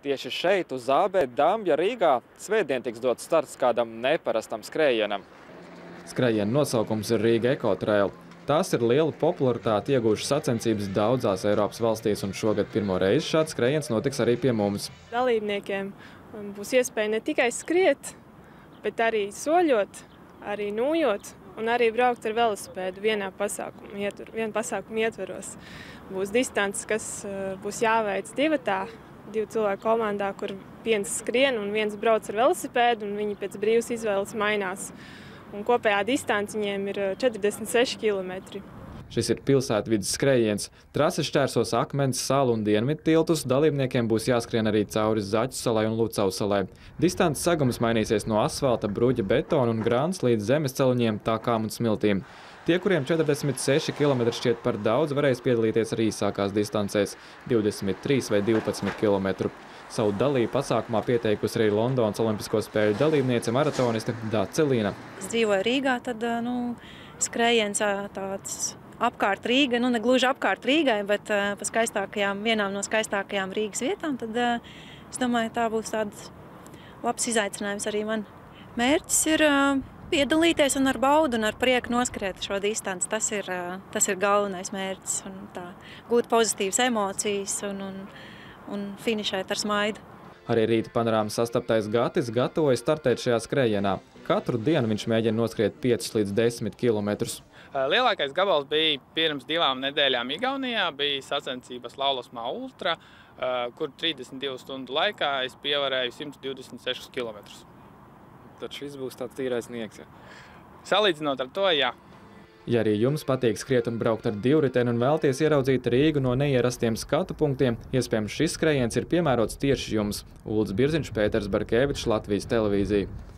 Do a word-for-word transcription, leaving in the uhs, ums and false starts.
Tieši šeit, uz A B Dambja Rīgā, svētdien tiks dots starts kādam neparastam skrējienam. Skrējiena nosaukums ir Rīga Ekotrail. Tās ir liela popularitāte iegūšas sacensības daudzās Eiropas valstīs, un šogad pirmo reizi šāds skrējiens notiks arī pie mums. Dalībniekiem būs iespēja ne tikai skriet, bet arī soļot, arī nūjot un arī braukt ar velosipēdu vienā pasākuma, ietver, vienā pasākuma ietveros. Būs distances, kas būs jāveic divatā, divu cilvēku komandā, kur viens skrien un viens brauc ar velosipēdu, un viņi pēc brīvas izvēles mainās. Un kopējā distance viņiem ir četrdesmit seši kilometri. Šis ir pilsētvidas skrējiens. Trases šķērsos Akmens salu un Dienvidu tiltus, dalībniekiem būs jāskrien arī cauri Zaķu salai un Lucavas salai. Distances segums mainīsies no asfalta, bruģa, betona un grāns līdz zemes celiņiem, tākām un smiltīm. Tie, kuriem četrdesmit seši kilometri šķiet par daudz, varēs piedalīties arī īsākās distancēs – divdesmit trīs vai divpadsmit kilometru. Savu dalību pasākumā pieteikusi arī Londonas Olimpisko spēļu dalībniece maratoniste Dace Līna. Es dzīvoju Rīgā, tad nu, skrējiens tāds apkārt Rīga, nu ne gluži apkārt Rīgai, bet pa skaistākajām, vienām no skaistākajām Rīgas vietām, tad es domāju, tā būs tāds labs izaicinājums arī man. Mērķis ir piedalīties un ar baudu un ar prieku noskriet šo distanci. Tas ir, tas ir galvenais mērķis un tā, gūt pozitīvas emocijas un, un, un finišēt ar smaidu. Arī rīta panorāmas sastaptais Gatis gatavojas startēt šajā skrējienā. Katru dienu viņš mēģina noskriet piecus līdz desmit kilometrus. Lielākais gabals bija pirms divām nedēļām Igaunijā, bija sacensības Laulasmā Ultra, kur trīsdesmit divu stundu laikā es pievarēju simt divdesmit sešus kilometrus. Tad šis būs tāds tīrais sniegs, ja? Salīdzinot ar to, jā. Ja arī jums patīk skriet un braukt ar divriteni un vēlties ieraudzīt Rīgu no neierastiem skatu punktiem, iespējams šis skrējiens ir piemērots tieši jums. Uldis Birziņš, Pēters Barkevičs, Latvijas televīzija.